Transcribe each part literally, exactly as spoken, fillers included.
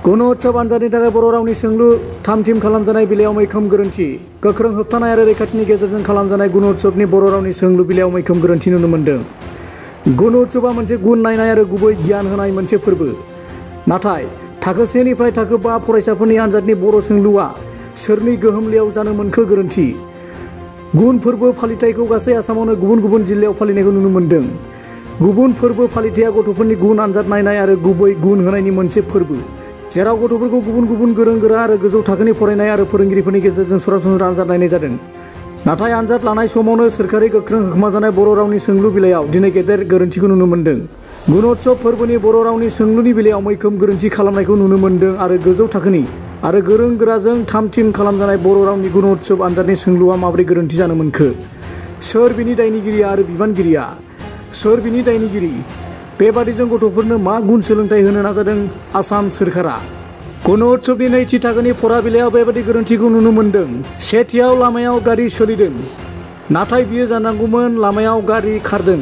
गण उत्सव आनजादनि थाखाय बर' रावनि सोंलु थाम-थिम खालामजानाय बेलायाव मैखोम गोरोन्थि। गोख्रों होबथानाय आरो रैखाथिनि गेजेरजों खालामजानाय गुन उत्सवनि बर' रावनि सोंलु बिलायाव मैखोम गोरोन्थि नुनो मोन्दों। गुन उत्सवआ मोनसे गुन नायनाय आरो गुबै गियान होनाय मोनसे फोरबो। नाथाय थाखो से निफ्राय थाखो बा फरायसाफोरनि आनजादनि बर' सोंलुआ सोरनि गोहोमलेयाव जानो मोनखो गोरोन्थि। गुन फोरबो फालिथायखौ गासै आसामावनो गुबुन गुबुन जिल्लायाव फालिनायखौ नुनो मोन्दों। गुबुन फोरबो फालिथाया गथ'फोरनि गुन आनजाद नायनाय आरो गुबै गुन होनायनि मोनसे फोरबो, जेराव गथ'फोरखौ गुबुन गुबुन गोरों गोरा आरो गोजौ थाखोनि फरायनाय आरो फोरोंगिरिफोरनि गेजेरजों सरासनस्रा आनजाद नायनाय जादों। नाथाय आनजाद लानाय समावनो सोरखारि गोख्रों होखोमाजानाय बर' रावनि सोंलु बिलायाव दिनै गेदेर गोरोन्थिखौ नुनो मोन्दों। गुन उत्सव फोरबोनि बर' रावनि सोंलुनि बेलायाव मैखोम गोरोन्थि खालामनायखौ नुनो मोन्दों आरो गोजौ थाखोनि आरो गोरों गोराजों थाम-थिम खालामजानाय बर' रावनि गुन उत्सव आनजादनि सोंलुआ माबोरै गोरोन्थि जानो मोनखो? सोर बिनि दायनिगिरि आरो बिबानगिरिया? सोर बिनि दायनिगिरि? बेबादिजों गथ'फोरनो मा गुन सोलोंथाइ होनो नाजादों आसाम सोरखारा? गण उत्सवनि नैथि थाखोनि फरा बिलायाव बेबादि गोरोन्थिखौ नुनो मोन्दों। सेथियाव लामायाव गारि सोलिदों, नाथाय बियो जानांगौमोन लामायाव गारि खारदों।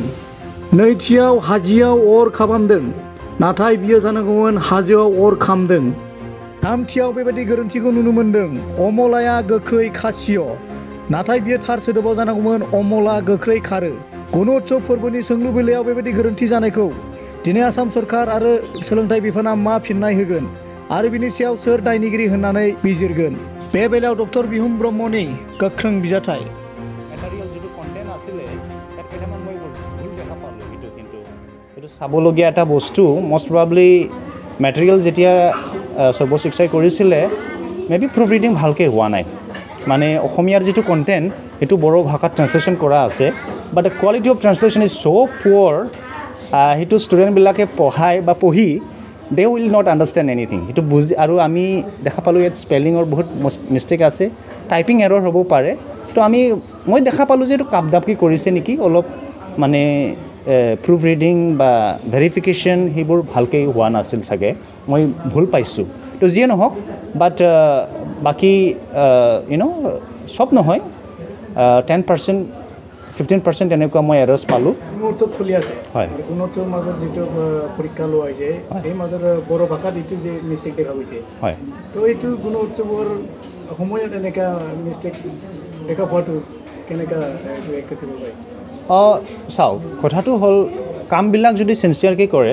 नैथियाव हाजियाव अर खालामदों, नाथाय बियो जानांगौमोन हाजोआव अर खामदों। थामथियाव बेबादि गोरोन्थिखौ नुनो मोन्दों। अमलाया गोखै खासिय', नाथाय बियो थार सोदोबाव जानांगौमोन अमला गोख्रै खारो। गण उत्सव फोरबोनि सोंलु बिलायाव बेबादि गोरोन्थि जानायखौ दिनै आसाम सरकार आरो सोलोंथाइ बिफाना मा फिननाय होगोन आरो बिनि सायाव सोर दायनिगिरि होननानै बिजिरगोन? बे बेलायाव डक्टर बिहुम ब्रह्मनि गोख्रों बिजाथाइ। মেটাৰিয়েল যিটো কণ্টেণ্ট আছিলে তাত কেইটামান মই ভুল দেখা পালোঁ। কিন্তু কিন্তু এইটো চাবলগীয়া এটা বস্তু। মষ্ট প্ৰবাবলি মেটেৰিয়েল যেতিয়া সৰ্বশিক্ষাই কৰিছিলে মে বি প্ৰুফ ৰিডিং ভালকৈ হোৱা নাই। মানে অসমীয়াৰ যিটো কণ্টেণ্ট সেইটো বড়ো ভাষাত ট্ৰান্সলেশ্যন কৰা আছে, but the quality of translation is so' poor. সেইটো ষ্টুডেণ্টবিলাকে পঢ়াই বা পঢ়ি they will not understand anything. সেইটো বুজি আৰু আমি দেখা পালোঁ ইয়াত স্পেলিঙৰ বহুত মিষ্টেক আছে, টাইপিং এৰৰ হ'ব পাৰে। তো আমি মই দেখা পালোঁ যে এইটো কাপদাপকি কৰিছে নেকি অলপ, মানে প্ৰুফ ৰিডিং বা ভেৰিফিকেশ্যন সেইবোৰ ভালকৈ হোৱা নাছিল চাগে, মই ভুল পাইছোঁ। তো যিয়ে নহওক, বাট বাকী ইউনো চব নহয়, টেন পাৰ্চেণ্ট ফিফটিন পাৰ্চেণ্ট এনেকুৱা মই এৰৰ্ছ পালোঁ। গুণ উৎসৱ চলি আছে, হয়। গুণ উৎসৱৰ মাজত যিটো পৰীক্ষা লোৱা হৈছে সেই মাজত বড়ো ভাষাত এইটো যে মিষ্টেক দেখা গৈছে, হয়। তো এইটো গুণ উৎসৱৰ সময়ত এনেকুৱা মিষ্টেক দেখা পোৱাটো কেনেকুৱা ব্যাখ্যা কৰিব পাৰি? অঁ চাওক, কথাটো হ'ল কামবিলাক যদি চিনচিয়াৰকৈ কৰে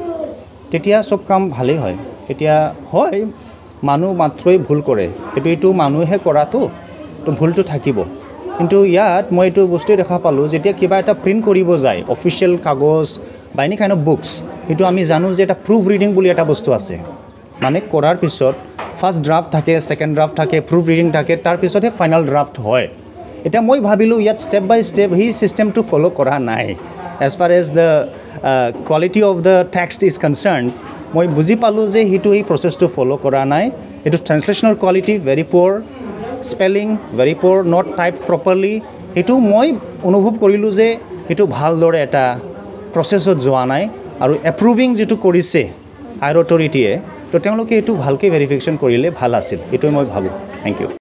তেতিয়া চব কাম ভালেই হয়। এতিয়া হয় মানুহ মাত্ৰই ভুল কৰে, সেইটো এইটো মানুহে কৰাটো তো ভুলটো থাকিব। কিন্তু ইয়াত মই এইটো বস্তুৱে দেখা পালোঁ, যেতিয়া কিবা এটা প্ৰিণ্ট কৰিব যায় অফিচিয়েল কাগজ বা এনি কাইণ্ড অফ বুকছ, সেইটো আমি জানো যে এটা প্ৰুফ ৰিডিং বুলি এটা বস্তু আছে। মানে কৰাৰ পিছত ফাৰ্ষ্ট ড্ৰাফ্ট থাকে, ছেকেণ্ড ড্ৰাফ্ট থাকে, প্ৰুফ ৰিডিং থাকে, তাৰপিছতহে ফাইনেল ড্ৰাফ্ট হয়। এতিয়া মই ভাবিলোঁ ইয়াত ষ্টেপ বাই ষ্টেপ সেই ছিষ্টেমটো ফ'ল' কৰা নাই। As far as the quality of the text is concern, মই বুজি পালোঁ যে সেইটো এই প্ৰচেছটো ফ'ল' কৰা নাই। এইটো ট্ৰান্সলেশ্যনৰ quality very poor, spelling very poor, not type properly. সেইটো মই অনুভৱ কৰিলোঁ যে সেইটো ভালদৰে এটা প্ৰচেছত যোৱা নাই। আৰু এপ্ৰুভিং যিটো কৰিছে হায়াৰ অথৰিটিয়ে, তো তেওঁলোকে এইটো ভালকৈ ভেৰিফিকেশ্যন কৰিলে ভাল আছিল, এইটোৱে মই ভাবোঁ। Thank U.